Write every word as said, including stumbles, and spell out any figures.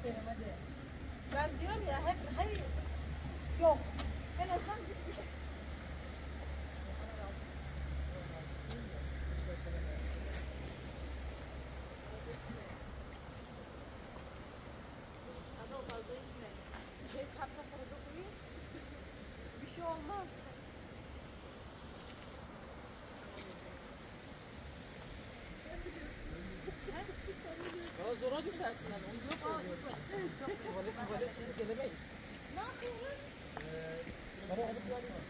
gösterelim hadi. Ben diyorum ya hep hayır yok. En azından biz gidelim. Hadi o fazla içme. Şey kapsa kurudu kuyu. Bir şey olmaz. Valla zora düşersin hani onu çok söylüyorum. Çok tuvalet tuvalet şimdi gelemeyiz. Ne yapıyoruz? Ee, bana alıp geldim.